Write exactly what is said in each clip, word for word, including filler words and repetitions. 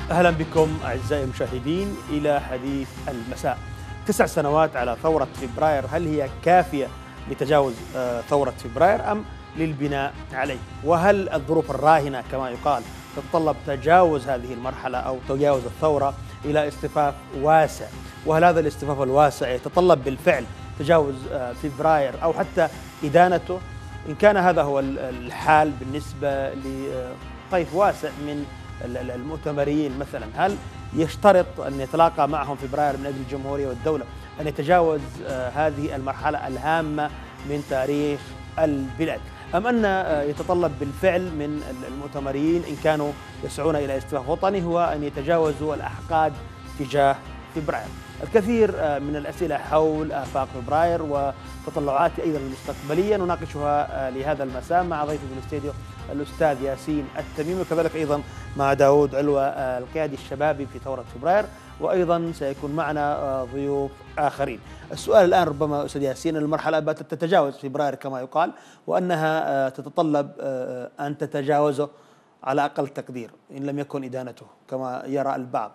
أهلا بكم أعزائي المشاهدين إلى حديث المساء. تسع سنوات على ثورة فبراير، هل هي كافية لتجاوز ثورة فبراير أم للبناء عليه؟ وهل الظروف الراهنة كما يقال تتطلب تجاوز هذه المرحلة أو تجاوز الثورة إلى اصطفاف واسع؟ وهل هذا الاصطفاف الواسع يتطلب بالفعل تجاوز فبراير أو حتى إدانته؟ إن كان هذا هو الحال بالنسبة لطيف واسع من المؤتمرين مثلا، هل يشترط أن يتلاقى معهم فبراير من أجل الجمهورية والدولة أن يتجاوز هذه المرحلة الهامة من تاريخ البلاد، أم أن يتطلب بالفعل من المؤتمرين إن كانوا يسعون إلى اصطفاف وطني هو أن يتجاوزوا الأحقاد تجاه فبراير؟ الكثير من الأسئلة حول آفاق فبراير وتطلعات أيضا المستقبلية نناقشها لهذا المساء مع ضيفي في الاستديو الأستاذ ياسين التميمي، وكذلك أيضا مع داود علوة القيادي الشبابي في ثورة فبراير، وأيضا سيكون معنا ضيوف آخرين. السؤال الآن ربما أستاذ ياسين، المرحلة باتت تتجاوز فبراير كما يقال، وأنها تتطلب أن تتجاوزه على أقل تقدير إن لم يكن إدانته كما يرى البعض.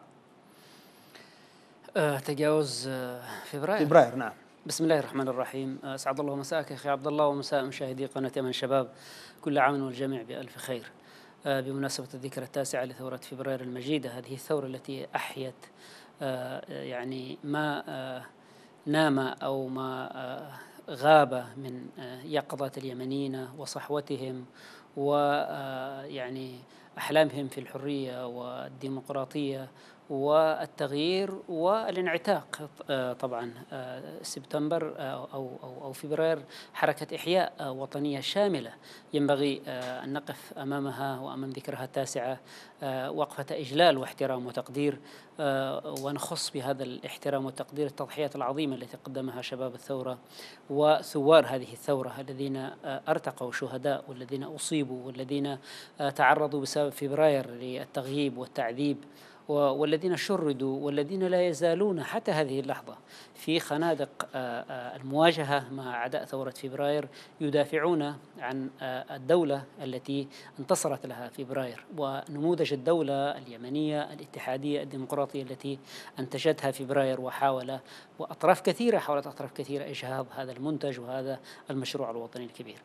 أه تجاوز فبراير فبراير نعم. بسم الله الرحمن الرحيم. أسعد الله مساءك أخي عبد الله ومساء مشاهدي قناة أمل شباب، كل عام والجميع بألف خير. أه بمناسبة الذكرى التاسعة لثورة فبراير المجيدة، هذه الثورة التي أحيت أه يعني ما أه نام أو ما أه غاب من أه يقظة اليمنيين وصحوتهم ويعني أحلامهم في الحرية والديمقراطية والتغيير والانعتاق. طبعا سبتمبر أو أو أو فبراير حركة إحياء وطنية شاملة ينبغي أن نقف أمامها وأمام ذكرها التاسعة وقفة إجلال واحترام وتقدير، ونخص بهذا الاحترام والتقدير التضحيات العظيمة التي قدمها شباب الثورة وثوار هذه الثورة الذين ارتقوا شهداء والذين أصيبوا والذين تعرضوا بسبب فبراير للتغييب والتعذيب والذين شردوا والذين لا يزالون حتى هذه اللحظة في خنادق المواجهة مع أعداء ثورة فبراير يدافعون عن الدولة التي انتصرت لها فبراير ونموذج الدولة اليمنية الاتحادية الديمقراطية التي أنتجتها فبراير، وحاول وأطراف كثيرة حاولت أطراف كثيرة إجهاض هذا المنتج وهذا المشروع الوطني الكبير.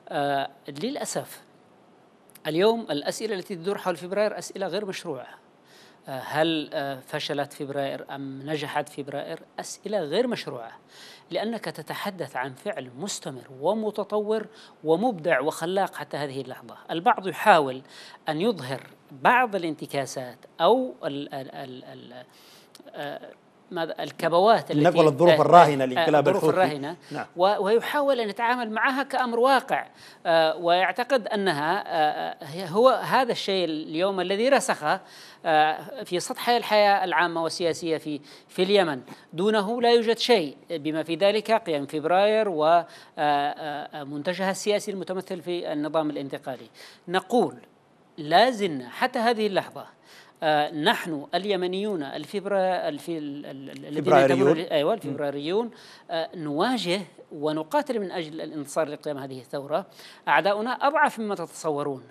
للأسف اليوم الأسئلة التي تدور حول فبراير أسئلة غير مشروعة. هل فشلت فبراير أم نجحت فبراير؟ أسئلة غير مشروعة، لأنك تتحدث عن فعل مستمر ومتطور ومبدع وخلاق حتى هذه اللحظة. البعض يحاول أن يظهر بعض الانتكاسات أو ال ال ال ال الكبوات التي نقل الظروف الراهنة لانقلاب الظروف الراهنة نعم. ويحاول أن يتعامل معها كأمر واقع، ويعتقد أنها هو هذا الشيء اليوم الذي رسخ في سطح الحياة العامة والسياسية في في اليمن. دونه لا يوجد شيء، بما في ذلك قيام فبراير ومنتجها السياسي المتمثل في النظام الانتقالي. نقول لا زلنا حتى هذه اللحظة آه نحن اليمنيون الفبرا الفبرايريون ايوه الفبرايريون آه نواجه ونقاتل من اجل الانتصار لقيام هذه الثوره. اعداؤنا اضعف مما تتصورون.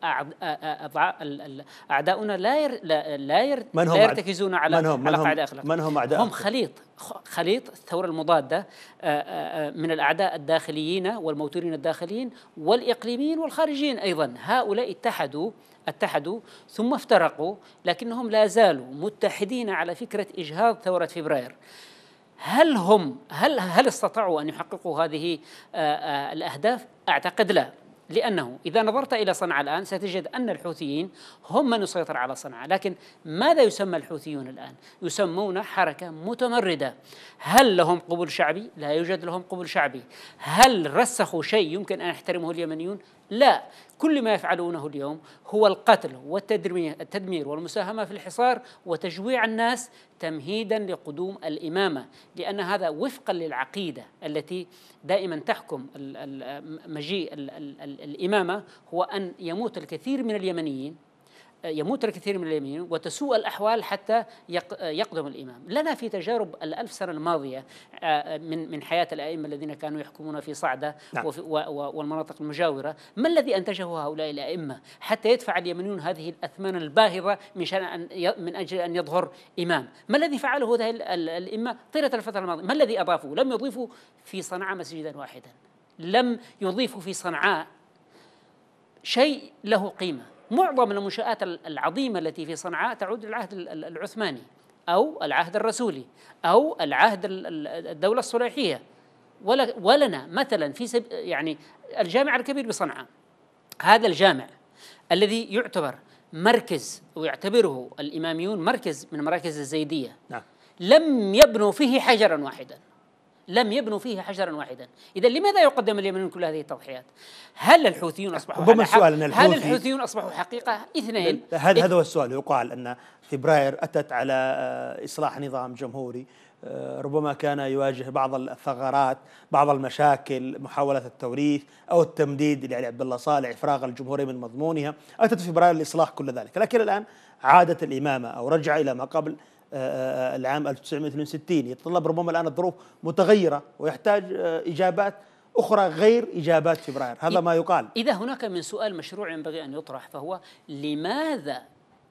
أعداؤنا لا ير لا, ير لا يرتكزون على على قاعدة أخلاق. من هم أعداء؟ هم خليط خليط الثورة المضادة من الأعداء الداخليين والموتورين الداخليين والإقليميين والخارجيين أيضا. هؤلاء اتحدوا اتحدوا ثم افترقوا، لكنهم لا زالوا متحدين على فكرة إجهاض ثورة فبراير. هل هم هل هل استطاعوا أن يحققوا هذه الأهداف؟ أعتقد لا، لأنه إذا نظرت إلى صنعاء الآن ستجد أن الحوثيين هم من يسيطر على صنعاء. لكن ماذا يسمى الحوثيون الآن؟ يسمون حركة متمردة. هل لهم قبول شعبي؟ لا يوجد لهم قبول شعبي. هل رسخوا شيء يمكن أن يحترمه اليمنيون؟ لا. كل ما يفعلونه اليوم هو القتل والتدمير والمساهمة في الحصار وتجويع الناس تمهيدا لقدوم الإمامة، لأن هذا وفقا للعقيدة التي دائما تحكم مجيء الإمامة، هو أن يموت الكثير من اليمنيين يموت الكثير من اليمين وتسوء الأحوال حتى يقدم الإمام. لنا في تجارب الألف سنة الماضية من من حياة الأئمة الذين كانوا يحكمون في صعدة نعم. والمناطق المجاورة، ما الذي أنتجه هؤلاء الأئمة حتى يدفع اليمنيون هذه الأثمان الباهظة من شأن أن من أجل أن يظهر إمام؟ ما الذي فعله هذه الأئمة طيلة الفترة الماضية؟ ما الذي أضافوا؟ لم يضيفوا في صنعاء مسجدا واحدا، لم يضيفوا في صنعاء شيء له قيمة. معظم المنشآت العظيمة التي في صنعاء تعود للعهد العثماني أو العهد الرسولي أو العهد الدولة الصليحية. ولنا مثلا في يعني الجامع الكبير بصنعاء، هذا الجامع الذي يعتبر مركز ويعتبره الإماميون مركز من مراكز الزيدية نعم. لم يبنوا فيه حجرا واحدا، لم يبنوا فيه حجرا واحدا. إذا لماذا يقدم اليمنيون كل هذه التضحيات؟ هل الحوثيون أصبحوا ربما السؤال أن هل الحوثيون أصبحوا حقيقة؟ اثنين. هذا هذا هو السؤال. يقال أن فبراير أتت على إصلاح نظام جمهوري، ربما كان يواجه بعض الثغرات، بعض المشاكل، محاولة التوريث أو التمديد لعلي عبد الله صالح، إفراغ الجمهورية من مضمونها. أتت فبراير لإصلاح كل ذلك، لكن الآن عادت الإمامة أو رجع إلى ما قبل العام ألف وتسعمائة واثنين وستين. يتطلب ربما الآن الظروف متغيرة ويحتاج إجابات أخرى غير إجابات فبراير، هذا ما يقال. إذا هناك من سؤال مشروع ينبغي أن يطرح فهو لماذا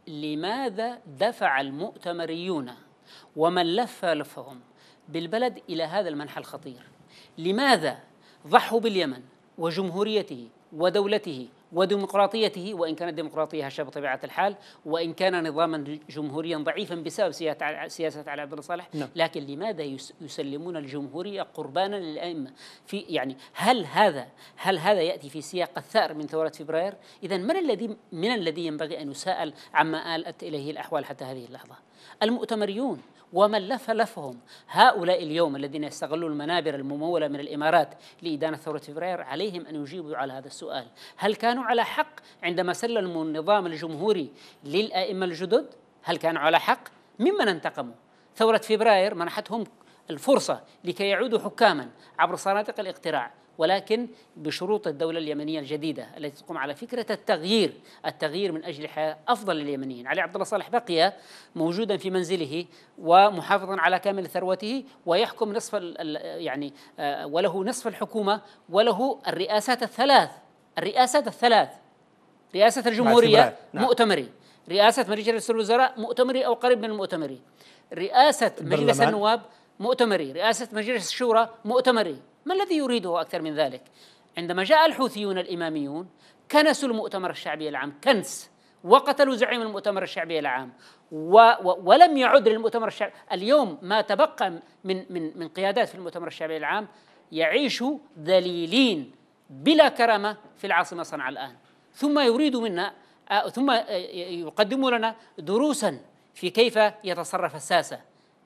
لماذا دفع المؤتمريون ومن لف لفهم بالبلد إلى هذا المنحى الخطير؟ لماذا ضحوا باليمن وجمهوريته ودولته وديمقراطيته، وإن كانت ديمقراطية هشة بطبيعة الحال، وإن كان نظاما جمهوريا ضعيفا بسبب سياسة علي عبد الله صالح، لكن لماذا يسلمون الجمهورية قربانا للأئمة؟ في يعني هل هذا هل هذا يأتي في سياق الثأر من ثورة فبراير؟ إذا من الذي من الذي ينبغي أن يساءل عما آلت إليه الأحوال حتى هذه اللحظة؟ المؤتمريون ومن لف لفهم. هؤلاء اليوم الذين يستغلون المنابر الممولة من الإمارات لإدانة ثورة فبراير عليهم أن يجيبوا على هذا السؤال. هل كانوا على حق عندما سلموا النظام الجمهوري للأئمة الجدد؟ هل كانوا على حق؟ ممن انتقموا؟ ثورة فبراير منحتهم الفرصة لكي يعودوا حكاما عبر صناديق الاقتراع، ولكن بشروط الدولة اليمنية الجديدة التي تقوم على فكرة التغيير، التغيير من أجل حياة أفضل لليمنيين. علي عبد الله صالح بقي موجودا في منزله ومحافظا على كامل ثروته ويحكم نصف يعني وله نصف الحكومة وله الرئاسات الثلاث، الرئاسات الثلاث، رئاسة الجمهورية نعم. مؤتمري، رئاسة مجلس الوزراء مؤتمري أو قريب من المؤتمري، رئاسة مجلس النواب مؤتمري، رئاسة مجلس الشورى مؤتمري. ما الذي يريده أكثر من ذلك؟ عندما جاء الحوثيون الإماميون كنسوا المؤتمر الشعبي العام كنس، وقتلوا زعيم المؤتمر الشعبي العام، و و ولم يعد للمؤتمر الشعبي. اليوم ما تبقى من من من قيادات في المؤتمر الشعبي العام يعيش ذليلين بلا كرامة في العاصمة صنعاء الآن، ثم يريدوا منا ثم يقدموا لنا دروسا في كيف يتصرف الساسة.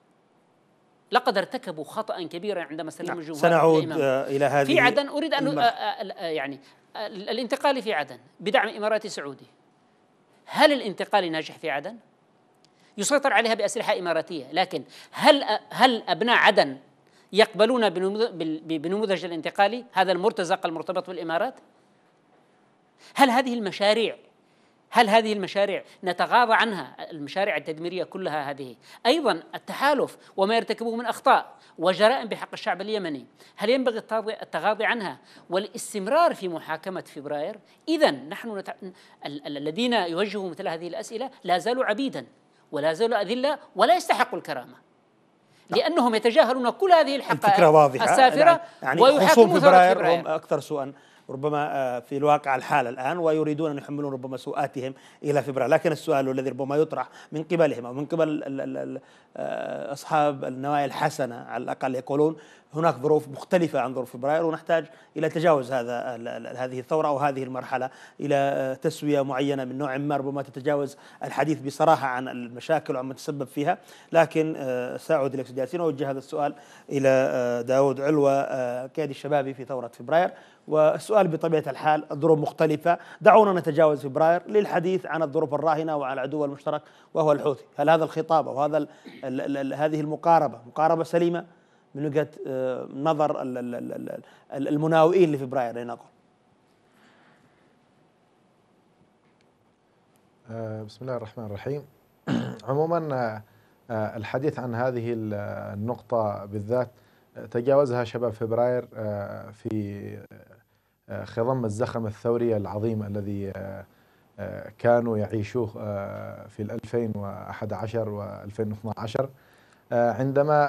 لقد ارتكبوا خطأ كبيرا عندما سلموا الجمهور. سنعود إلى هذه في عدن. أريد أن يعني الانتقال في عدن بدعم إماراتي سعودي. هل الانتقال ناجح في عدن؟ يسيطر عليها بأسلحة إماراتية، لكن هل هل أبناء عدن يقبلون بنموذج الانتقالي هذا المرتزق المرتبط بالإمارات؟ هل هذه المشاريع هل هذه المشاريع نتغاضى عنها؟ المشاريع التدميرية كلها هذه، أيضا التحالف وما يرتكبه من أخطاء وجرائم بحق الشعب اليمني، هل ينبغي التغاضي عنها والاستمرار في محاكمة فبراير؟ إذن نحن نت... الذين يوجهوا مثل هذه الأسئلة لا زالوا عبيدا ولا زالوا أذلة ولا يستحقوا الكرامة، لأنهم يتجاهلون كل هذه الحقائق السافرة يعني ويحاكمون فبراير, فبراير هم أكثر سوءا ربما في الواقع الحال الآن، ويريدون أن يحملون ربما سوءاتهم إلى فبراير. لكن السؤال الذي ربما يطرح من قبلهم أو من قبل أصحاب النوايا الحسنة على الأقل يقولون هناك ظروف مختلفة عن ظروف فبراير، ونحتاج إلى تجاوز هذا هذه الثورة أو هذه المرحلة إلى تسوية معينة من نوع ما، ربما تتجاوز الحديث بصراحة عن المشاكل وعما تسبب فيها. لكن سأعود إليك سيدي ياسين وأوجه هذا السؤال إلى داود علوة قيادي الشبابي في ثورة فبراير، والسؤال بطبيعة الحال الظروف مختلفة، دعونا نتجاوز فبراير للحديث عن الظروف الراهنة وعن العدو المشترك وهو الحوثي. هل هذا الخطاب أو هذا ال ال ال هذه المقاربة مقاربة سليمة من وجهة نظر المناوئين لفبراير لنقول؟ بسم الله الرحمن الرحيم. عموما الحديث عن هذه النقطة بالذات تجاوزها شباب فبراير في خضم الزخم الثوري العظيم الذي كانوا يعيشوه في الألفين وأحد عشر والألفين واثني عشر، عندما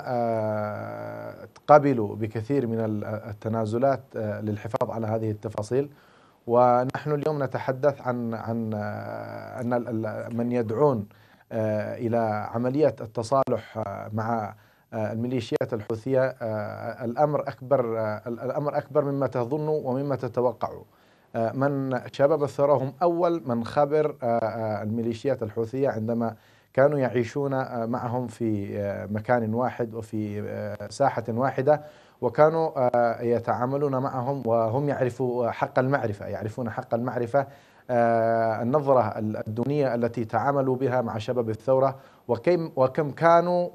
قبلوا بكثير من التنازلات للحفاظ على هذه التفاصيل. ونحن اليوم نتحدث عن عن أن من يدعون إلى عملية التصالح مع الميليشيات الحوثية الأمر أكبر الأمر أكبر مما تظنوا ومما تتوقعوا. من شباب الثورة هم أول من خبر الميليشيات الحوثية عندما كانوا يعيشون معهم في مكان واحد وفي ساحة واحدة، وكانوا يتعاملون معهم وهم يعرفوا حق المعرفة، يعرفون حق المعرفة، النظرة الدونية التي تعاملوا بها مع شباب الثورة، وكم وكم كانوا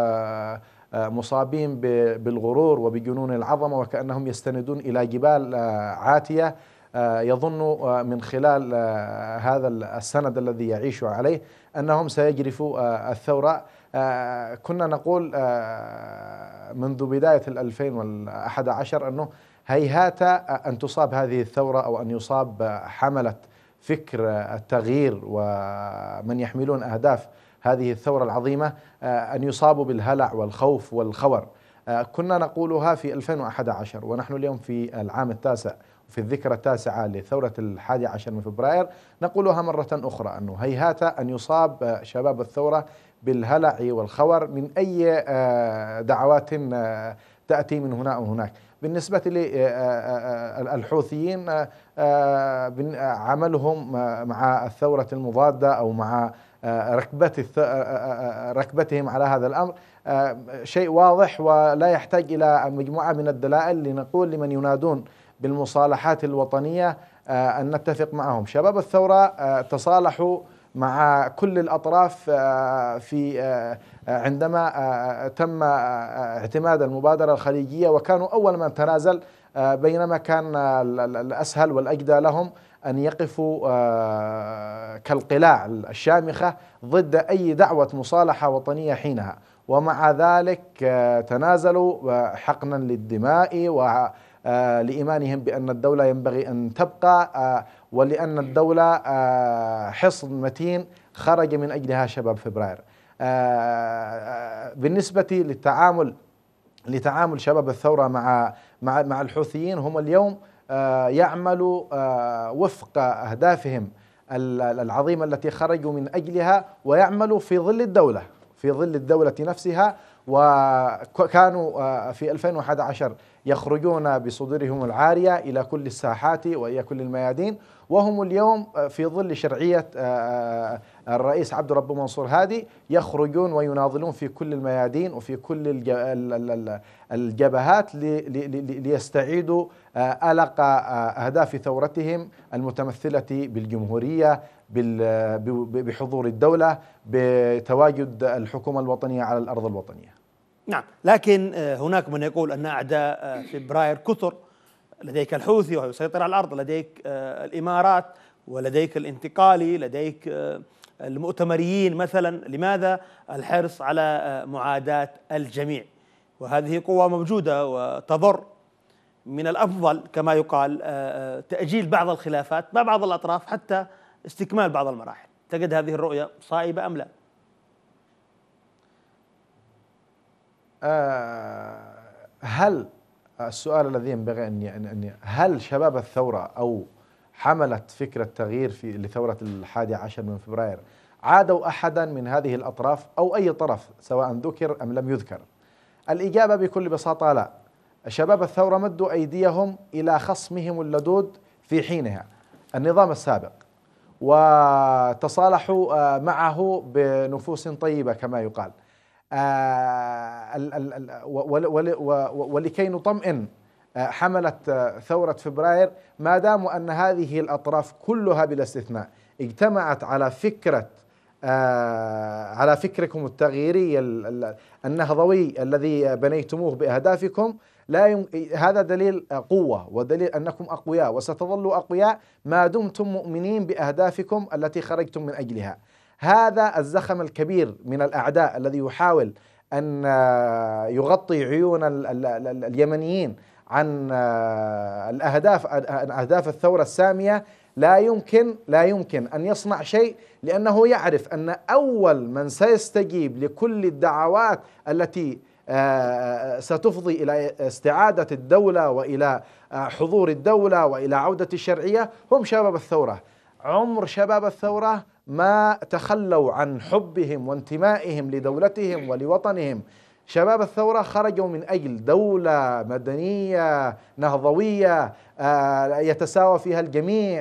مصابين بالغرور وبجنون العظمة، وكأنهم يستندون إلى جبال عاتية، يظن من خلال هذا السند الذي يعيش عليه أنهم سيجرفوا الثورة. كنا نقول منذ بداية الألفين والأحد عشر أنه هيهات أن تصاب هذه الثورة أو أن يصاب حملة فكر التغيير ومن يحملون أهداف هذه الثورة العظيمة أن يصابوا بالهلع والخوف والخور. كنا نقولها في ألفين وأحد عشر، ونحن اليوم في العام التاسع في الذكرى التاسعة لثورة الحادي عشر من فبراير نقولها مرة أخرى أنه هيهات أن يصاب شباب الثورة بالهلع والخور من أي دعوات تأتي من هنا أو هناك. بالنسبة للحوثيين عملهم مع الثورة المضادة أو مع ركبة ركبتهم على هذا الأمر شيء واضح ولا يحتاج إلى مجموعة من الدلائل لنقول لمن ينادون بالمصالحات الوطنية أن نتفق معهم. شباب الثورة تصالحوا مع كل الأطراف في عندما تم اعتماد المبادرة الخليجية، وكانوا أول من تنازل، بينما كان الأسهل والأجدى لهم أن يقفوا كالقلاع الشامخة ضد أي دعوة مصالحة وطنية حينها، ومع ذلك تنازلوا حقنا للدماء ولإيمانهم بأن الدولة ينبغي أن تبقى، ولأن الدولة حصن متين خرج من أجلها شباب فبراير. بالنسبة للتعامل لتعامل شباب الثورة مع مع مع الحوثيين، هم اليوم يعملوا وفق أهدافهم العظيمة التي خرجوا من أجلها، ويعملوا في ظل الدولة في ظل الدولة نفسها. وكانوا في ألفين وأحد عشر يخرجون بصدورهم العارية إلى كل الساحات وإلى كل الميادين، وهم اليوم في ظل شرعية الرئيس عبد ربه منصور هادي يخرجون ويناضلون في كل الميادين وفي كل الجبهات ليستعيدوا ألق أهداف ثورتهم المتمثلة بالجمهورية، بحضور الدولة، بتواجد الحكومة الوطنية على الأرض الوطنية. نعم، لكن هناك من يقول أن أعداء فبراير كثر. لديك الحوثي وهو يسيطر على الأرض، لديك الإمارات، ولديك الانتقالي، لديك المؤتمريين مثلا. لماذا الحرص على معاداة الجميع؟ وهذه قوة موجودة وتضر. من الأفضل كما يقال تأجيل بعض الخلافات مع بعض الأطراف حتى استكمال بعض المراحل. تجد هذه الرؤية صائبة أم لا؟ هل السؤال الذي ينبغي أن هل شباب الثورة أو حملة فكرة تغيير في لثورة الحادي عشر من فبراير عادوا أحدا من هذه الأطراف أو أي طرف سواء ذكر أم لم يذكر؟ الإجابة بكل بساطة لا. شباب الثورة مدوا أيديهم إلى خصمهم اللدود في حينها النظام السابق، وتصالحوا معه بنفوس طيبة كما يقال. ولكي نطمئن حملة ثورة فبراير، ما دام أن هذه الأطراف كلها بلا استثناء اجتمعت على فكرة على فكركم التغييري النهضوي الذي بنيتموه بأهدافكم، لا يم... هذا دليل قوة ودليل أنكم أقوياء، وستظلوا أقوياء ما دمتم مؤمنين بأهدافكم التي خرجتم من أجلها. هذا الزخم الكبير من الأعداء الذي يحاول أن يغطي عيون اليمنيين عن الأهداف أهداف الثورة السامية لا يمكن لا يمكن أن يصنع شيء، لأنه يعرف أن أول من سيستجيب لكل الدعوات التي ستفضي إلى استعادة الدولة وإلى حضور الدولة وإلى عودة الشرعية هم شباب الثورة. عمر شباب الثورة ما تخلوا عن حبهم وانتمائهم لدولتهم ولوطنهم. شباب الثورة خرجوا من أجل دولة مدنية نهضوية يتساوى فيها الجميع،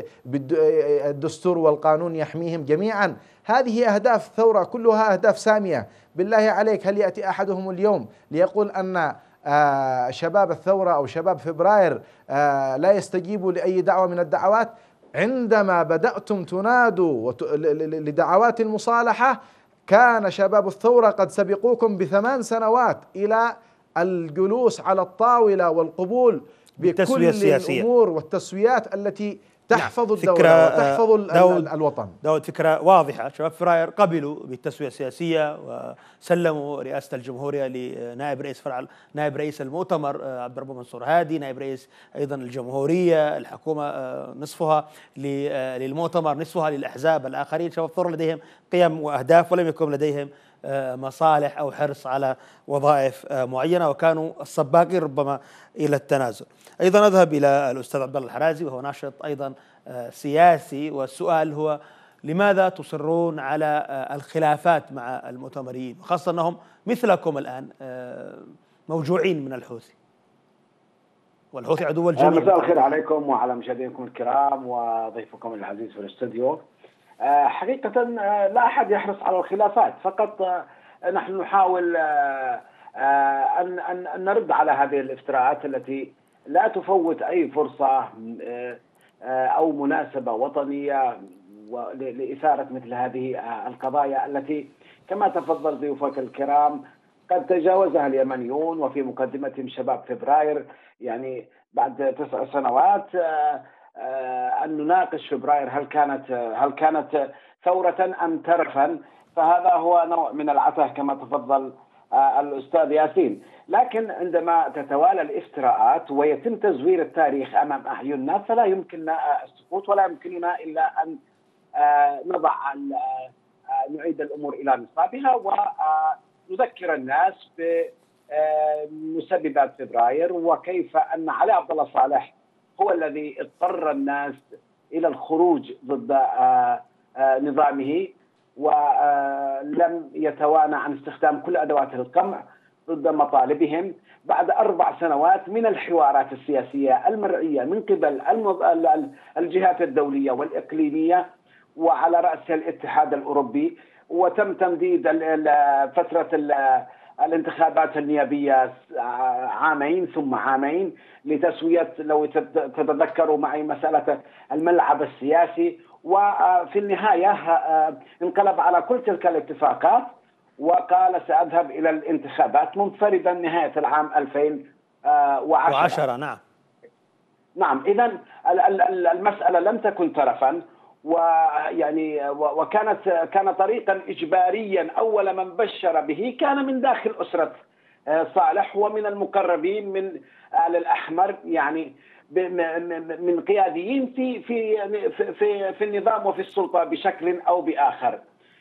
الدستور والقانون يحميهم جميعا. هذه أهداف الثورة كلها أهداف سامية. بالله عليك، هل يأتي أحدهم اليوم ليقول أن شباب الثورة أو شباب فبراير لا يستجيبوا لأي دعوة من الدعوات؟ عندما بدأتم تنادوا لدعوات المصالحة كان شباب الثورة قد سبقوكم بثمان سنوات إلى الجلوس على الطاولة والقبول بكل الأمور والتسويات التي تحفظ نعم. الدولة وتحفظ داود الوطن. داود، فكرة واضحة. شباب فبراير قبلوا بالتسوية السياسية وسلموا رئاسة الجمهورية لنائب رئيس فرع نائب رئيس المؤتمر عبد الرب منصور هادي، نائب رئيس أيضا الجمهورية، الحكومة نصفها للمؤتمر نصفها للأحزاب الآخرين. شباب الثورة لديهم قيم وأهداف ولم يكن لديهم مصالح أو حرص على وظائف معينة، وكانوا السباقين ربما إلى التنازل. أيضا أذهب إلى الأستاذ عبد الله الحرازي وهو ناشط أيضا سياسي، والسؤال هو: لماذا تصرون على الخلافات مع المؤتمرين، وخاصة أنهم مثلكم الآن موجوعين من الحوثي، والحوثي عدو الجميع؟ مساء الخير عليكم وعلى مشاهدينكم الكرام وضيفكم العزيز في الاستوديو. حقيقة لا أحد يحرص على الخلافات، فقط نحن نحاول أن أن نرد على هذه الافتراءات التي لا تفوت أي فرصة أو مناسبة وطنية لإثارة مثل هذه القضايا التي كما تفضل ضيوفك الكرام قد تجاوزها اليمنيون، وفي مقدمتهم شباب فبراير. يعني بعد تسع سنوات أن نناقش فبراير هل كانت هل كانت ثورة أم ترفا، فهذا هو نوع من العته كما تفضل الأستاذ ياسين. لكن عندما تتوالى الافتراءات ويتم تزوير التاريخ أمام أعيننا فلا يمكننا السكوت، ولا يمكننا إلا أن نضع نعيد الأمور إلى نصابها ونذكر الناس بمسببات فبراير، وكيف أن علي عبد الله صالح هو الذي اضطر الناس إلى الخروج ضد نظامه، ولم يتوانى عن استخدام كل أدوات القمع ضد مطالبهم بعد أربع سنوات من الحوارات السياسية المرئية من قبل الجهات الدولية والإقليمية وعلى رأسها الاتحاد الأوروبي. وتم تمديد فترة الانتخابات النيابية عامين ثم عامين لتسوية، لو تتذكروا معي، مسألة الملعب السياسي. وفي النهاية انقلب على كل تلك الاتفاقات وقال سأذهب إلى الانتخابات منفردا نهاية العام ألفين وعشرة. نعم نعم إذن المسألة لم تكن ترفا، ويعني وكانت كان طريقا إجباريا. أول من بشر به كان من داخل أسرة صالح ومن المقربين من آل الأحمر، يعني من قياديين في في في في النظام وفي السلطة بشكل أو بآخر.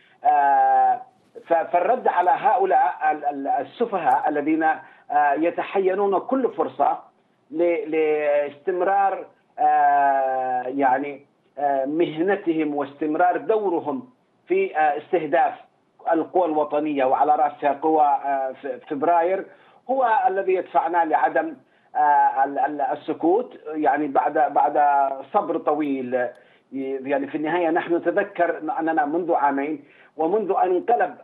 فالرد على هؤلاء السفهاء الذين يتحينون كل فرصة لاستمرار يعني مهنتهم واستمرار دورهم في استهداف القوى الوطنية وعلى رأسها قوى فبراير هو الذي يدفعنا لعدم السكوت. يعني بعد بعد صبر طويل، يعني في النهاية نحن نتذكر أننا منذ عامين ومنذ أن انقلب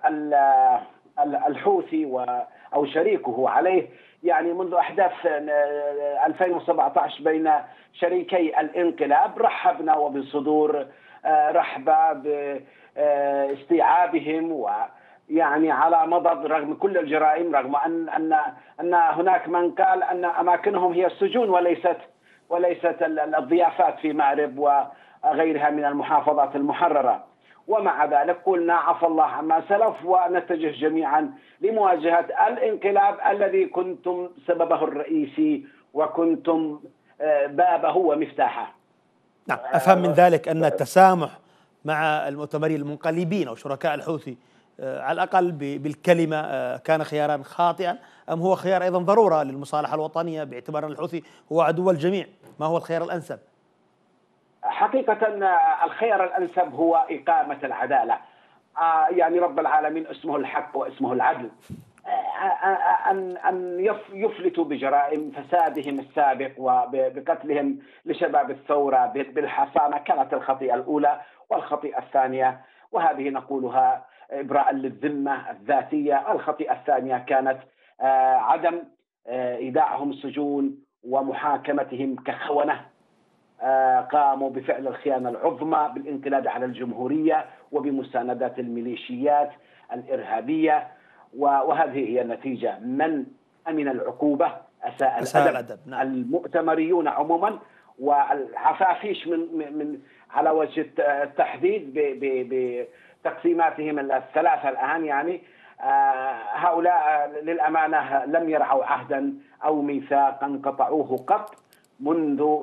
الحوثي أو شريكه عليه، يعني منذ أحداث ألفين وسبعة عشر بين شريكي الانقلاب، رحبنا وبصدور رحبة باستيعابهم يعني على مضض رغم كل الجرائم، رغم ان ان ان هناك من قال ان اماكنهم هي السجون وليست وليست الضيافات في مأرب وغيرها من المحافظات المحررة. ومع ذلك قلنا عفى الله عما سلف ونتجه جميعا لمواجهة الانقلاب الذي كنتم سببه الرئيسي وكنتم بابه ومفتاحه. نعم، أفهم من ذلك أن التسامح مع المؤتمرين المنقلبين أو شركاء الحوثي على الأقل بالكلمة كان خيارا خاطئا، أم هو خيار أيضا ضرورة للمصالحة الوطنية باعتبار أن الحوثي هو عدو الجميع؟ ما هو الخيار الأنسب؟ حقيقة الخيار الأنسب هو إقامة العدالة. يعني رب العالمين اسمه الحق واسمه العدل. أن أن يفلتوا بجرائم فسادهم السابق وبقتلهم لشباب الثورة بالحصانة كانت الخطيئة الأولى، والخطيئة الثانية وهذه نقولها إبراء للذمة الذاتية، الخطيئة الثانية كانت عدم إيداعهم السجون ومحاكمتهم كخونة قاموا بفعل الخيانة العظمى بالانقلاب على الجمهورية وبمساندات الميليشيات الإرهابية، وهذه هي النتيجة. من أمن العقوبة أساء الأدب. نعم. المؤتمريون عموما والعفافيش من من على وجه التحديد بتقسيماتهم الثلاثة الآن، يعني هؤلاء للأمانة لم يرعوا عهدا أو ميثاقا قطعوه قط منذ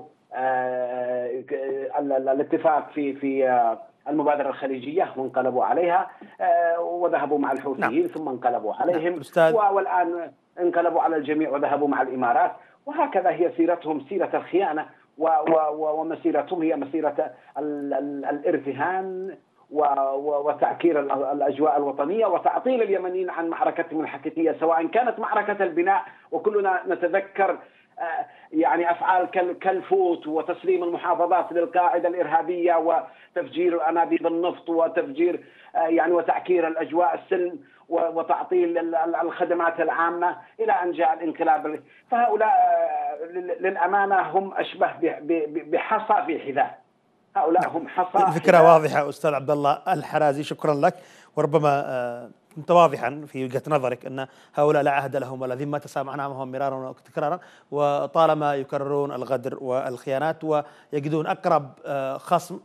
الاتفاق في في المبادرة الخليجية وانقلبوا عليها وذهبوا مع الحوثيين. نعم. ثم انقلبوا عليهم. نعم. والآن انقلبوا على الجميع وذهبوا مع الإمارات، وهكذا هي سيرتهم، سيرة الخيانة، ومسيرتهم هي مسيرة الارتهان وتعكير الأجواء الوطنية وتعطيل اليمنيين عن معركتهم الحقيقية، سواء كانت معركة البناء، وكلنا نتذكر يعني أفعال كالفوت وتسليم المحافظات للقاعدة الإرهابية وتفجير أنابيب النفط وتفجير يعني وتعكير الأجواء السلم وتعطيل الخدمات العامة إلى أن جاء الانقلاب. فهؤلاء للأمانة هم أشبه بحصى في حذاء. هؤلاء هم حصى. الفكرة واضحة أستاذ عبد الله الحرازي، شكرا لك. وربما كنت واضحا في وجهة نظرك أن هؤلاء لا عهد لهم ولا ذمة، تسامحنا معهم مرارا وتكرارا، وطالما يكررون الغدر والخيانات ويجدون أقرب خصم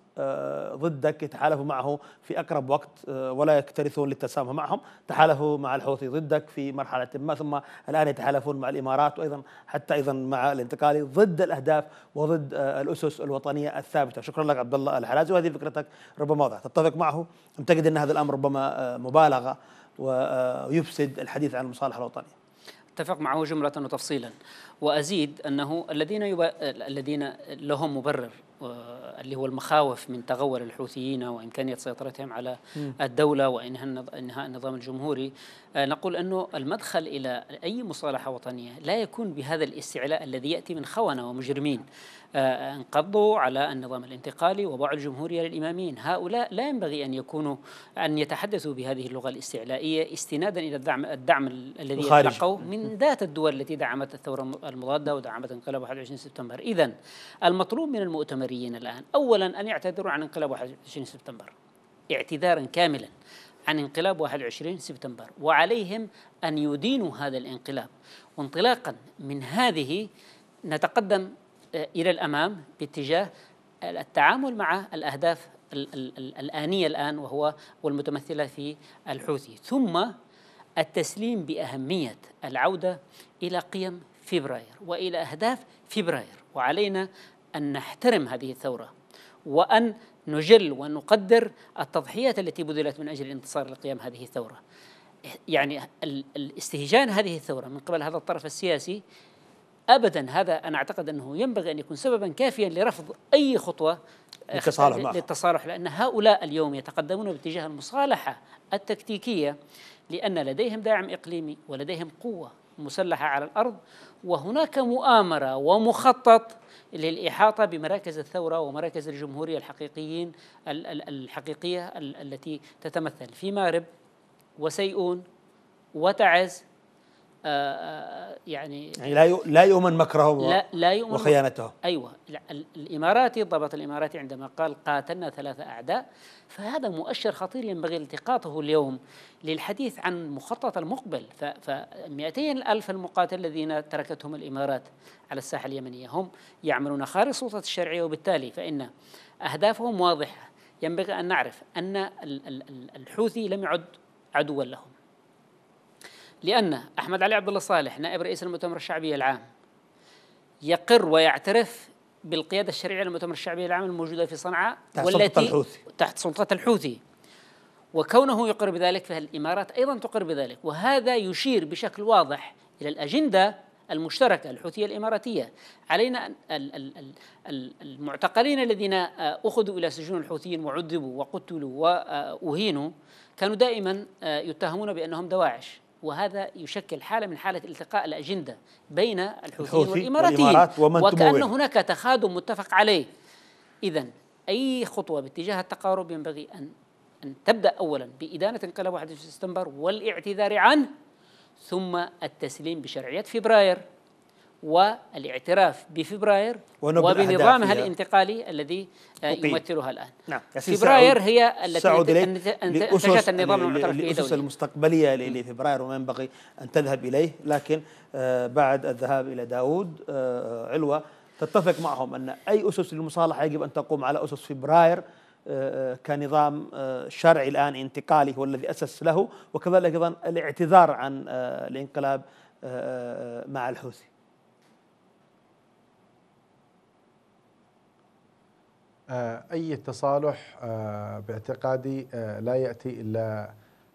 ضدك يتحالفوا معه في أقرب وقت ولا يكترثون للتسامح معهم. تحالفوا مع الحوثي ضدك في مرحلة ما، ثم الآن يتحالفون مع الإمارات، وأيضا حتى أيضا مع الانتقالي ضد الأهداف وضد الأسس الوطنية الثابتة. شكرا لك عبد الله الحرازي، وهذه فكرتك ربما واضحة تتفق معه أم تجد أن هذا الأمر ربما مبالغة ويفسد الحديث عن المصالحة الوطنية؟ اتفق معه جملة وتفصيلا، وأزيد أنه الذين يب... الذين لهم مبرر اللي هو المخاوف من تغول الحوثيين وإمكانية سيطرتهم على الدولة وإنهاء النظام الجمهوري، نقول أنه المدخل إلى أي مصالحة وطنية لا يكون بهذا الاستعلاء الذي يأتي من خونة ومجرمين انقضوا على النظام الانتقالي وباعوا الجمهورية للإماميين. هؤلاء لا ينبغي أن يكونوا أن يتحدثوا بهذه اللغة الاستعلائية استنادا إلى الدعم الدعم الذي يتلقوه من ذات الدول التي دعمت الثورة المضادة ودعمت انقلاب واحد وعشرين سبتمبر. إذن المطلوب من المؤتمريين الآن أولا أن يعتذروا عن انقلاب واحد وعشرين سبتمبر اعتذارا كاملا عن انقلاب واحد وعشرين سبتمبر، وعليهم أن يدينوا هذا الانقلاب. وانطلاقا من هذه نتقدم إلى الأمام باتجاه التعامل مع الأهداف الآنية الآن وهو والمتمثلة في الحوثي، ثم التسليم بأهمية العودة إلى قيم فبراير وإلى أهداف فبراير. وعلينا أن نحترم هذه الثورة وأن نجل ونقدر التضحيات التي بذلت من أجل الانتصار لقيام هذه الثورة. يعني الاستهجان هذه الثورة من قبل هذا الطرف السياسي أبدا، هذا أنا أعتقد أنه ينبغي أن يكون سببا كافيا لرفض أي خطوة للتصالح, للتصالح لأن هؤلاء اليوم يتقدمون باتجاه المصالحة التكتيكية لأن لديهم داعم إقليمي ولديهم قوة مسلحة على الأرض، وهناك مؤامرة ومخطط للإحاطة بمراكز الثورة ومراكز الجمهورية الحقيقيين الحقيقية التي تتمثل في مأرب وسيئون وتعز يعني يعني لا لا يؤمن مكرهم لا لا يؤمن وخيانتهم. أيوة، الإماراتي، الضابط الإماراتي عندما قال قاتلنا ثلاثة أعداء، فهذا مؤشر خطير ينبغي التقاطه اليوم للحديث عن مخطط المقبل. فمئتين ألف المقاتل الذين تركتهم الإمارات على الساحة اليمنية هم يعملون خارج السلطة الشرعية، وبالتالي فإن أهدافهم واضحة. ينبغي أن نعرف أن الحوثي لم يعد عدوا لهم، لأن أحمد علي عبد الله صالح نائب رئيس المؤتمر الشعبي العام يقر ويعترف بالقيادة الشرعية للمؤتمر الشعبي العام الموجودة في صنعاء تحت والتي سلطة الحوثي. تحت سلطة الحوثي، وكونه يقر بذلك فالإمارات أيضا تقر بذلك، وهذا يشير بشكل واضح إلى الأجندة المشتركة الحوثية الإماراتية. علينا المعتقلين الذين أخذوا إلى سجون الحوثيين وعذبوا وقتلوا وأهينوا كانوا دائما يتهمون بأنهم دواعش، وهذا يشكل حالة من حالة التقاء الأجندة بين الحوثيين والإماراتيين، وكأن هناك تخادم متفق عليه. إذن أي خطوة باتجاه التقارب ينبغي أن أن تبدأ أولا بإدانة انقلاب واحد وعشرين سبتمبر والاعتذار عنه، ثم التسليم بشرعية فبراير والاعتراف بفبراير وبنظامها الانتقالي الذي يمثلها الآن. نعم. فبراير هي التي انتجت النظام المعترف به الأسس المستقبلية لفبراير وما ينبغي أن تذهب إليه. لكن بعد الذهاب إلى داود علوة تتفق معهم أن أي أسس للمصالحة يجب أن تقوم على أسس فبراير كنظام شرعي الآن انتقالي هو الذي أسس له، وكذلك أيضا الاعتذار عن الانقلاب مع الحوثي. أي تصالح باعتقادي لا يأتي إلا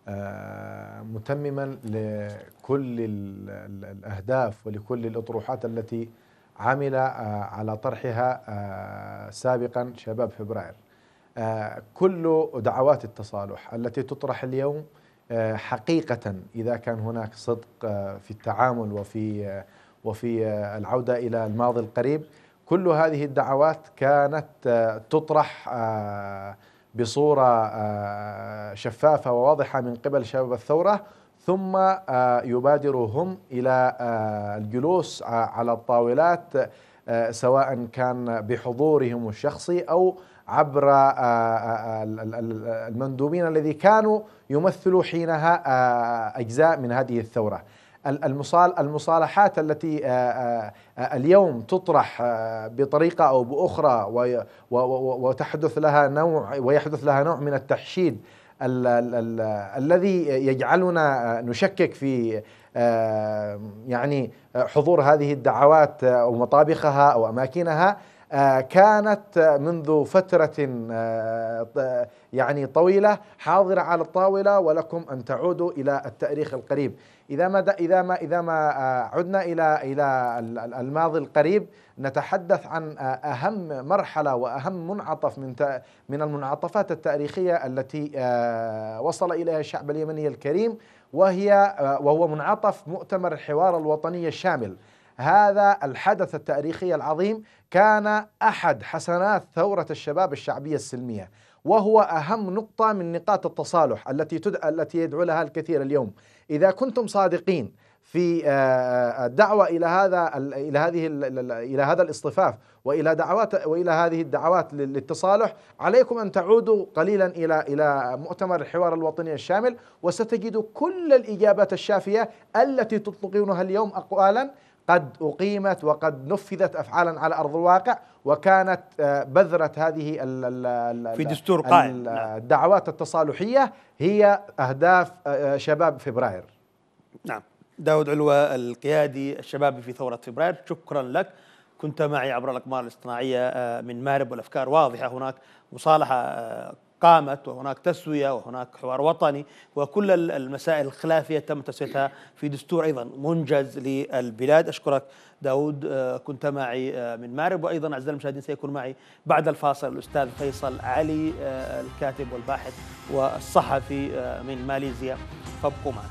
متمما لكل الأهداف ولكل الأطروحات التي عمل على طرحها سابقا شباب فبراير. كل دعوات التصالح التي تطرح اليوم حقيقة إذا كان هناك صدق في التعامل وفي وفي العودة إلى الماضي القريب، كل هذه الدعوات كانت تطرح بصورة شفافة وواضحة من قبل شباب الثورة، ثم يبادروا هم إلى الجلوس على الطاولات سواء كان بحضورهم الشخصي أو عبر المندوبين الذي كانوا يمثلوا حينها أجزاء من هذه الثورة. المصالحات التي اليوم تطرح بطريقة أو بأخرى وتحدث لها نوع ويحدث لها نوع من التحشيد الذي يجعلنا نشكك في يعني حضور هذه الدعوات أو مطابخها أو أماكنها، كانت منذ فترة يعني طويلة حاضرة على الطاولة، ولكم أن تعودوا إلى التاريخ القريب. إذا ما إذا ما إذا ما عدنا إلى إلى الماضي القريب، نتحدث عن أهم مرحلة وأهم منعطف من من المنعطفات التاريخية التي وصل إليها الشعب اليمني الكريم، وهي وهو منعطف مؤتمر الحوار الوطني الشامل. هذا الحدث التاريخي العظيم كان أحد حسنات ثورة الشباب الشعبية السلمية، وهو أهم نقطة من نقاط التصالح التي تدعى التي يدعو لها الكثير اليوم. إذا كنتم صادقين في الدعوة إلى هذا إلى هذه إلى هذا الاصطفاف وإلى دعوات وإلى هذه الدعوات للتصالح، عليكم أن تعودوا قليلا إلى إلى مؤتمر الحوار الوطني الشامل، وستجدوا كل الإجابات الشافية التي تطلقونها اليوم أقوالا قد أقيمت وقد نفذت أفعالا على أرض الواقع، وكانت بذرة هذه في دستور قائم الدعوات التصالحية هي أهداف شباب فبراير. نعم. داود علوة القيادي الشبابي في ثورة فبراير، شكرا لك. كنت معي عبر الأقمار الاصطناعية من مارب، والأفكار واضحة. هناك مصالحة قامت، وهناك تسوية، وهناك حوار وطني، وكل المسائل الخلافية تم تسويتها في دستور أيضا منجز للبلاد. أشكرك داود. كنت معي من مارب، وأيضا أعزائي المشاهدين سيكون معي بعد الفاصل الأستاذ فيصل علي الكاتب والباحث والصحفي من ماليزيا، فابقوا معنا.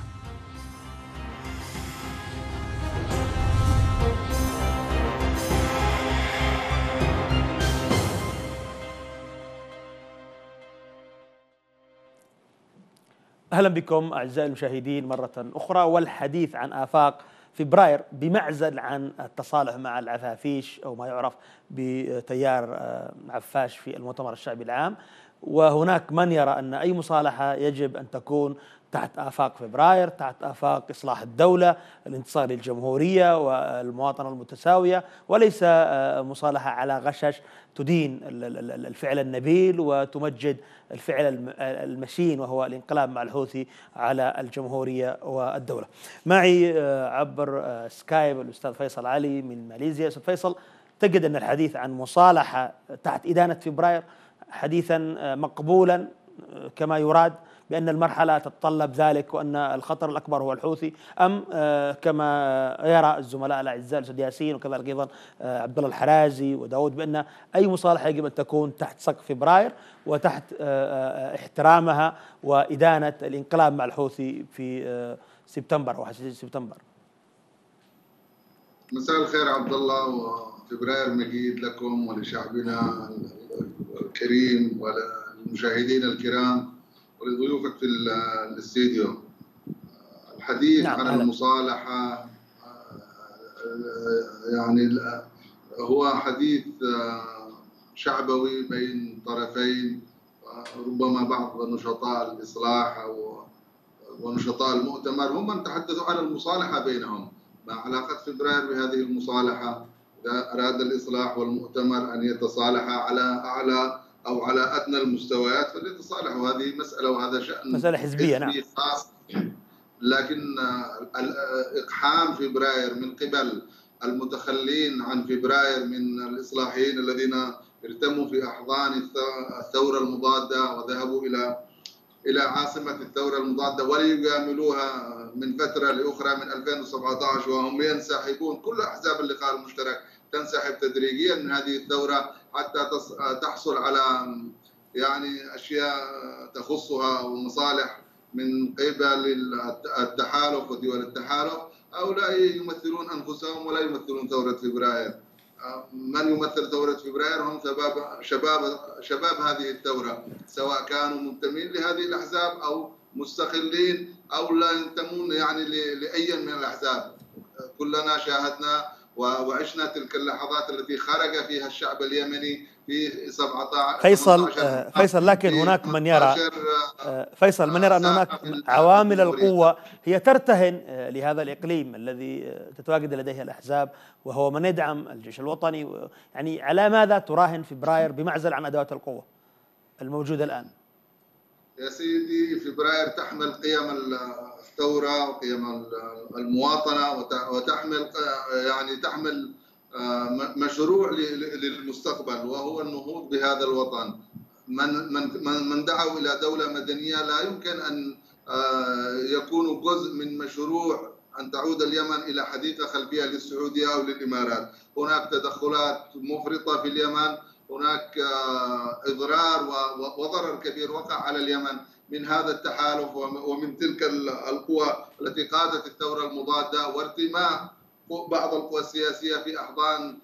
أهلا بكم أعزائي المشاهدين مرة أخرى، والحديث عن آفاق فبراير بمعزل عن التصالح مع العفافيش أو ما يعرف بتيار عفاش في المؤتمر الشعبي العام. وهناك من يرى أن أي مصالحة يجب أن تكون تحت آفاق فبراير، تحت آفاق إصلاح الدولة، الانتصار للجمهورية والمواطنة المتساوية، وليس مصالحة على غشش تدين الفعل النبيل وتمجد الفعل المشين وهو الانقلاب مع الحوثي على الجمهورية والدولة. معي عبر سكايب الأستاذ فيصل علي من ماليزيا. أستاذ فيصل، تجد أن الحديث عن مصالحة تحت إدانة فبراير حديثا مقبولا كما يراد، بأن المرحلة تتطلب ذلك وأن الخطر الأكبر هو الحوثي، أم كما يرى الزملاء الأعزاء الأستاذ ياسين وكذلك أيضا عبد الله الحرازي وداود بأن أي مصالحة يجب أن تكون تحت سقف فبراير وتحت احترامها وإدانة الانقلاب مع الحوثي في سبتمبر أو سبتمبر؟ مساء الخير عبد الله، وفبراير مجيد لكم ولشعبنا الكريم وللمشاهدين الكرام ولضيوفك في الاستديو. الحديث نعم عن المصالحة يعني هو حديث شعبوي بين طرفين، ربما بعض نشطاء الإصلاح أو ونشطاء المؤتمر هم من تحدثوا عن المصالحة بينهم. ما علاقة فبراير بهذه المصالحة؟ إذا أراد الإصلاح والمؤتمر أن يتصالحا على أعلى أو على أدنى المستويات فليتصالحوا، هذه مسألة وهذا شأن مسألة حزبية نعم. خاص. لكن إقحام فبراير من قبل المتخلين عن فبراير من الإصلاحيين الذين ارتموا في أحضان الثورة المضادة وذهبوا إلى إلى عاصمة الثورة المضادة وليجاملوها من فترة لأخرى من ألفين وسبعة عشر وهم ينسحبون. كل أحزاب اللقاء المشترك تنسحب تدريجيا من هذه الثورة حتى تحصل على يعني أشياء تخصها ومصالح من قبل التحالف ودول التحالف. هؤلاء يمثلون أنفسهم ولا يمثلون ثورة فبراير. من يمثل ثورة فبراير هم شباب شباب شباب هذه الثورة، سواء كانوا منتمين لهذه الأحزاب أو مستقلين أو لا ينتمون يعني لأي من الأحزاب. كلنا شاهدنا وعشنا تلك اللحظات التي خرج فيها الشعب اليمني في سبعة عشر فيصل فيصل لكن هناك من يرى فيصل من يرى أن هناك عوامل القوة هي ترتهن لهذا الإقليم الذي تتواجد لديه الأحزاب، وهو من يدعم الجيش الوطني. يعني على ماذا تراهن فبراير بمعزل عن أدوات القوة الموجودة الآن؟ يا سيدي، فبراير تحمل قيم الثورة وقيم المواطنة وتحمل يعني تحمل مشروع للمستقبل وهو النهوض بهذا الوطن. من من من دعوا إلى دولة مدنية لا يمكن أن يكونوا جزء من مشروع أن تعود اليمن إلى حديقة خلفية للسعودية أو للإمارات. هناك تدخلات مفرطة في اليمن، هناك إضرار وضرر كبير وقع على اليمن من هذا التحالف ومن تلك القوى التي قادت الثورة المضادة، وارتماء بعض القوى السياسية في أحضان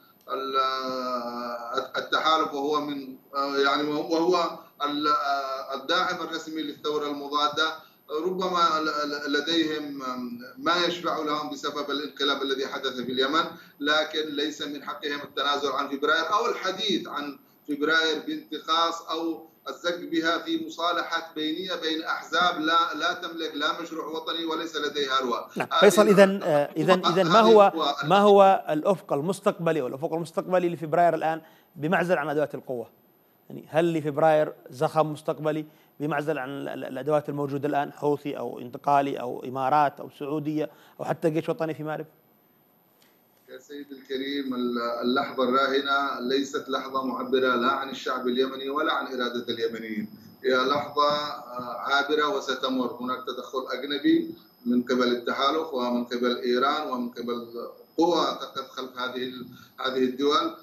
التحالف وهو من يعني وهو الداعم الرسمي للثورة المضادة. ربما لديهم ما يشفع لهم بسبب الانقلاب الذي حدث في اليمن، لكن ليس من حقهم التنازل عن فبراير أو الحديث عن فبراير بانتقاص أو الزج بها في مصالحات بينية بين أحزاب لا لا تملك لا مشروع وطني وليس لديها أروى. نعم. فيصل، إذن إذن إذن ما هو ما هو الأفق المستقبلي والأفق المستقبلي لفبراير الآن بمعزل عن أدوات القوة؟ يعني هل لفبراير زخم مستقبلي بمعزل عن الأدوات الموجودة الآن، حوثي أو انتقالي أو إمارات أو سعودية أو حتى جيش وطني في مأرب؟ يا سيدي الكريم، اللحظة الراهنة ليست لحظة معبرة لا عن الشعب اليمني ولا عن إرادة اليمنيين، هي لحظة عابرة وستمر. هناك تدخل أجنبي من قبل التحالف ومن قبل إيران ومن قبل قوى تقف خلف هذه هذه الدول.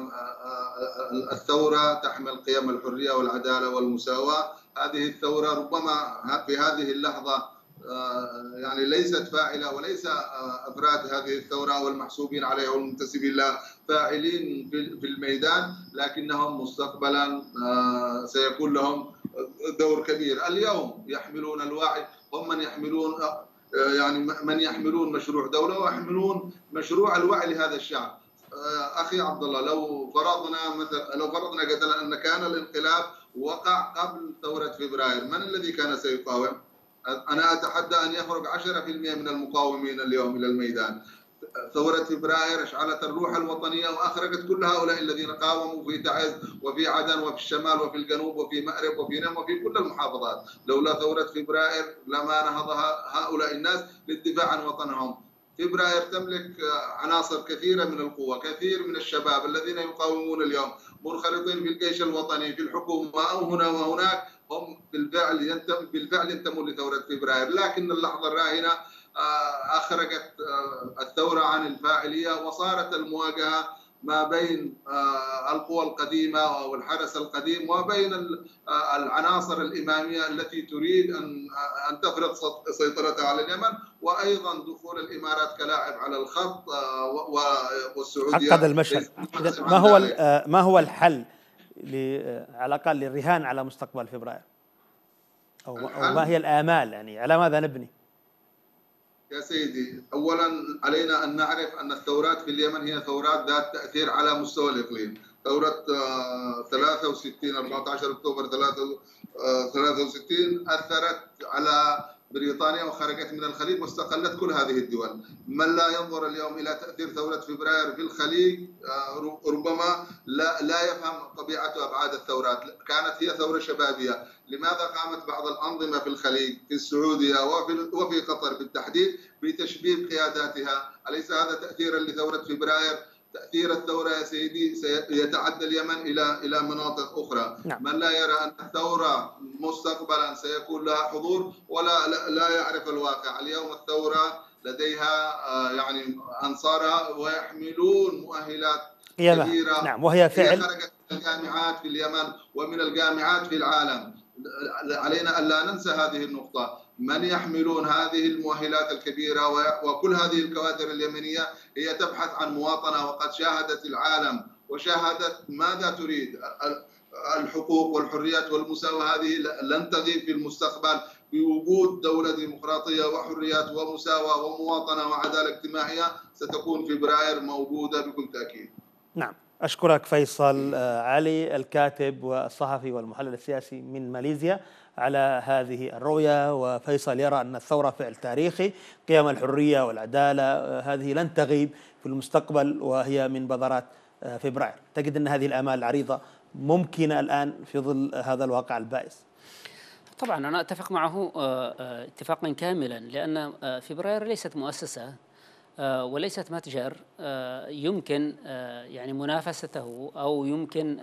الثورة تحمل قيم الحرية والعدالة والمساواة. هذه الثورة ربما في هذه اللحظة يعني ليست فاعلة وليس أفراد هذه الثورة والمحسوبين عليها والمنتسبين لها فاعلين في الميدان، لكنهم مستقبلا سيكون لهم دور كبير. اليوم يحملون الوعي، هم من يحملون يعني من يحملون مشروع دولة ويحملون مشروع الوعي لهذا الشعب. أخي عبد الله، لو فرضنا مثلا لو فرضنا مثلا أن كان الانقلاب وقع قبل ثورة فبراير، من الذي كان سيقاوم؟ أنا أتحدى أن يخرج عشرة بالمئة من المقاومين اليوم إلى الميدان. ثورة فبراير أشعلت الروح الوطنية وأخرجت كل هؤلاء الذين قاوموا في تعز وفي عدن وفي الشمال وفي الجنوب وفي مأرب وفي نم وفي كل المحافظات. لولا ثورة فبراير لما نهض هؤلاء الناس للدفاع عن وطنهم. فبراير تملك عناصر كثيرة من القوة، كثير من الشباب الذين يقاومون اليوم منخرطين في الجيش الوطني، في الحكومة أو هنا وهناك، هم بالفعل ينتم بالفعل ينتمون لثورة فبراير. لكن اللحظة الراهنة أخرجت الثورة عن الفاعلية، وصارت المواجهة ما بين القوى القديمة والحرس القديم وبين العناصر الإمامية التي تريد أن أن تفرض سيطرتها على اليمن، وأيضا دخول الإمارات كلاعب على الخط والسعودية. عقد المشهد. ما هو ما هو الحل على الأقل للرهان على مستقبل فبراير؟ أو ما هي الآمال؟ يعني على ماذا نبني؟ يا سيدي، أولا علينا أن نعرف أن الثورات في اليمن هي ثورات ذات تأثير على مستوى الإقليم. ثورة ثلاثة وستين أربعة عشر أكتوبر ثلاثة وستين أثرت على بريطانيا وخرجت من الخليج واستقلت كل هذه الدول. من لا ينظر اليوم إلى تأثير ثورة فبراير في الخليج ربما لا لا يفهم طبيعة وأبعاد الثورات. كانت هي ثورة شبابية. لماذا قامت بعض الأنظمة في الخليج، في السعودية وفي وفي قطر بالتحديد، بتشبيب قياداتها؟ أليس هذا تأثيرا لثورة فبراير؟ تأثير الثورة يا سيدي سيتعدى اليمن إلى إلى مناطق أخرى. نعم. من لا يرى أن الثورة مستقبلا سيكون لها حضور ولا لا, لا يعرف الواقع. اليوم الثورة لديها يعني أنصارها ويحملون مؤهلات كبيرة. نعم. وهي فعل هي خرجت من الجامعات في اليمن ومن الجامعات في العالم. علينا أن لا ننسى هذه النقطة. من يحملون هذه المؤهلات الكبيرة وكل هذه الكوادر اليمنية هي تبحث عن مواطنة، وقد شاهدت العالم وشاهدت ماذا تريد. الحقوق والحريات والمساواة هذه لن تغيب في المستقبل. بوجود دولة ديمقراطية وحريات ومساواة ومواطنة وعدالة اجتماعية ستكون فبراير موجودة بكل تأكيد. نعم. أشكرك فيصل علي، الكاتب والصحفي والمحلل السياسي من ماليزيا، على هذه الرؤية. وفيصل يرى أن الثورة فعل تاريخي، قيم الحرية والعدالة هذه لن تغيب في المستقبل وهي من بذرات فبراير. تجد أن هذه الآمال العريضة ممكنة الآن في ظل هذا الواقع البائس؟ طبعا أنا أتفق معه اتفاقا كاملا، لأن فبراير ليست مؤسسة وليست متجر يمكن يعني منافسته أو يمكن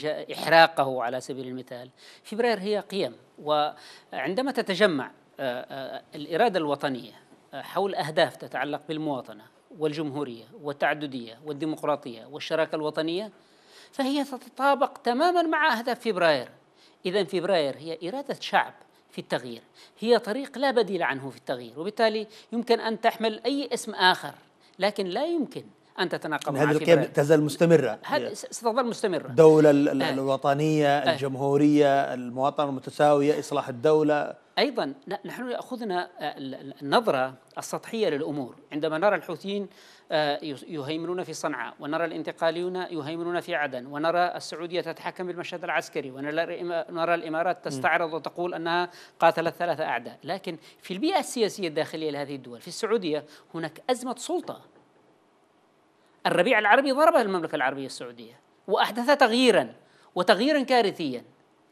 إحراقه على سبيل المثال. فبراير هي قيم، وعندما تتجمع الإرادة الوطنية حول أهداف تتعلق بالمواطنة والجمهورية والتعددية والديمقراطية والشراكة الوطنية، فهي تتطابق تماما مع أهداف فبراير. إذن فبراير هي إرادة شعب في التغيير، هي طريق لا بديل عنه في التغيير، وبالتالي يمكن أن تحمل أي اسم آخر لكن لا يمكن أن تتناقض مع هذه القيم تزال مستمرة، ستظل مستمرة. الدولة الوطنية، الجمهورية، المواطنة المتساوية، إصلاح الدولة. أيضا نحن يأخذنا النظرة السطحية للأمور عندما نرى الحوثيين يهيمنون في صنعاء، ونرى الانتقاليون يهيمنون في عدن، ونرى السعودية تتحكم بالمشهد العسكري، ونرى الإمارات تستعرض وتقول أنها قاتلت ثلاثة أعداء. لكن في البيئة السياسية الداخلية لهذه الدول، في السعودية هناك أزمة سلطة. الربيع العربي ضرب المملكة العربية السعودية وأحدث تغييرا وتغييرا كارثيا.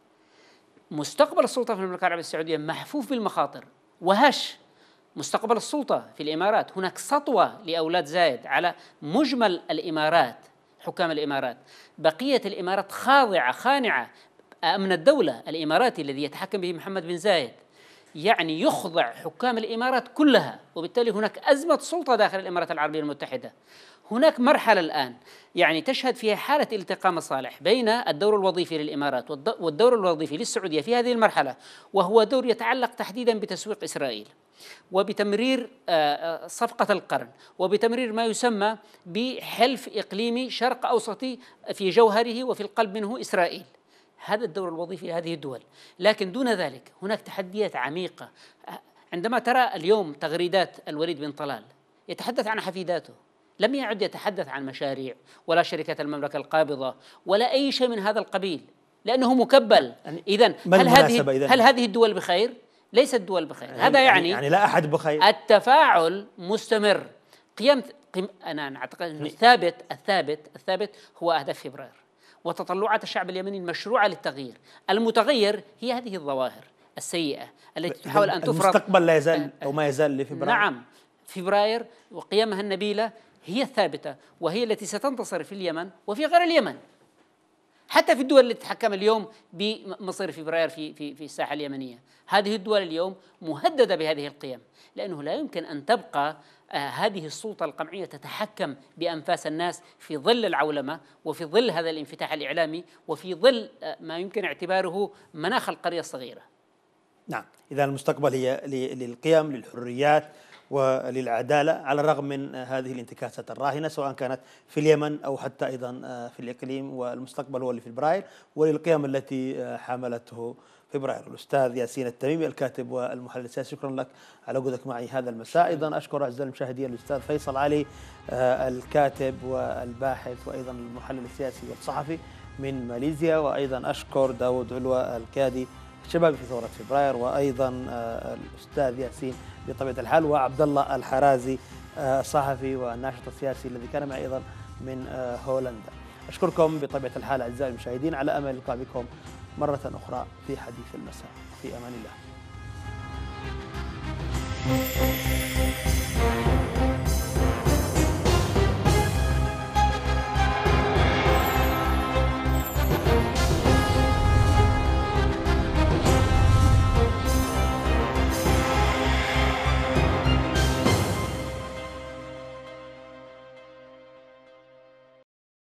مستقبل السلطة في المملكة العربية السعودية محفوف بالمخاطر وهش. مستقبل السلطة في الإمارات هناك سطوة لأولاد زايد على مجمل الإمارات، حكام الإمارات. بقية الإمارات خاضعة خانعة. أمن الدولة الإماراتي الذي يتحكم به محمد بن زايد يعني يخضع حكام الإمارات كلها، وبالتالي هناك أزمة سلطة داخل الإمارات العربية المتحدة. هناك مرحلة الآن يعني تشهد فيها حالة التقاء مصالح بين الدور الوظيفي للإمارات والدور الوظيفي للسعودية في هذه المرحلة، وهو دور يتعلق تحديدا بتسويق إسرائيل وبتمرير صفقة القرن وبتمرير ما يسمى بحلف إقليمي شرق أوسطي في جوهره وفي القلب منه إسرائيل. هذا الدور الوظيفي لهذه الدول. لكن دون ذلك هناك تحديات عميقة. عندما ترى اليوم تغريدات الوليد بن طلال يتحدث عن حفيداته، لم يعد يتحدث عن مشاريع ولا شركة المملكة القابضة ولا أي شيء من هذا القبيل، لأنه مكبل. إذن هل هذه هل هذه الدول بخير؟ ليست الدول بخير. يعني هذا يعني يعني لا أحد بخير. التفاعل مستمر. قيم قيم أنا أعتقد أنه الثابت الثابت الثابت هو أهداف فبراير وتطلعات الشعب اليمني المشروعة للتغيير. المتغير هي هذه الظواهر السيئة التي تحاول أن تفرض. المستقبل لا يزال أو ما يزال لفبراير. نعم، فبراير وقيمها النبيلة هي الثابتة، وهي التي ستنتصر في اليمن وفي غير اليمن، حتى في الدول التي تتحكم اليوم بمصير فبراير في في في الساحة اليمنية. هذه الدول اليوم مهددة بهذه القيم، لأنه لا يمكن أن تبقى آه هذه السلطة القمعية تتحكم بأنفاس الناس في ظل العولمة وفي ظل هذا الانفتاح الإعلامي وفي ظل آه ما يمكن اعتباره مناخ القرية الصغيرة. نعم، إذا المستقبل هي للقيم، للحريات وللعدالة، على الرغم من هذه الانتكاسات الراهنة سواء كانت في اليمن أو حتى أيضا في الإقليم، والمستقبل هو اللي في فبراير وللقيم التي حملته فبراير. الأستاذ ياسين التميمي الكاتب والمحلل السياسي، شكرا لك على وجودك معي هذا المساء. أيضا أشكر أعزائي المشاهدين الأستاذ فيصل علي الكاتب والباحث وأيضا المحلل السياسي والصحفي من ماليزيا، وأيضا أشكر داود علوة الكادي الشباب في ثورة فبراير، وأيضا الأستاذ ياسين بطبيعة الحال، وعبد الله الحرازي الصحفي والناشط السياسي الذي كان معي أيضا من هولندا. أشكركم بطبيعة الحال أعزائي المشاهدين، على أمل اللقاء بكم مرة أخرى في حديث المساء. في أمان الله.